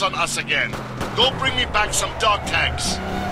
on us again. Go bring me back some dog tags.